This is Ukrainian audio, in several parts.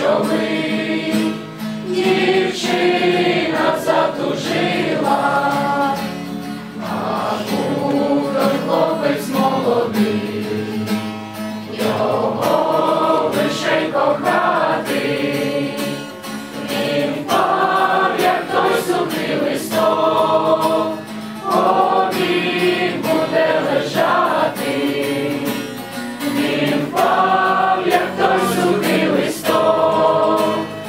човен, дівчина затужила, а був той хлопець молодий, його лишень кохати. Він впав, як той сухий листок, він буде лежати. Він впав, як той сухий листок,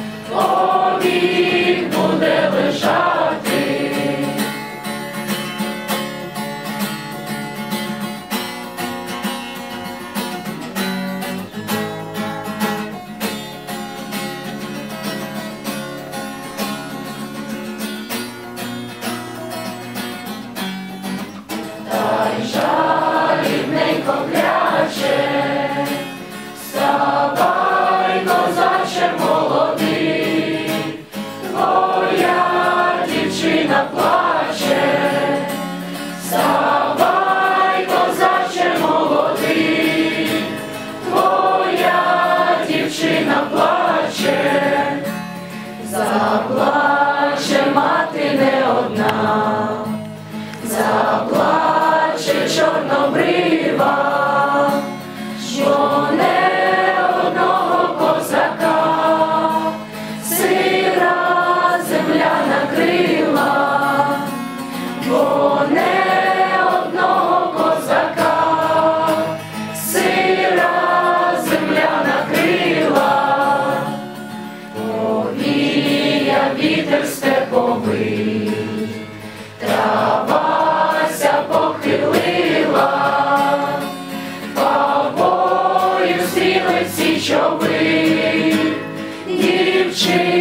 він буде лежати. Та й жалібненько кляче, вставай, козаче молодий, твоя дівчина плаче. Вставай, козаче молодий, твоя дівчина плаче. Заплаче мати не одна, заплаче чорнобрива, що не одного козака сира земля накрила, бо не одного козака сира земля накрила. Повіяв вітер степовий, травася похилила, бабою стрілиці чови, дівчина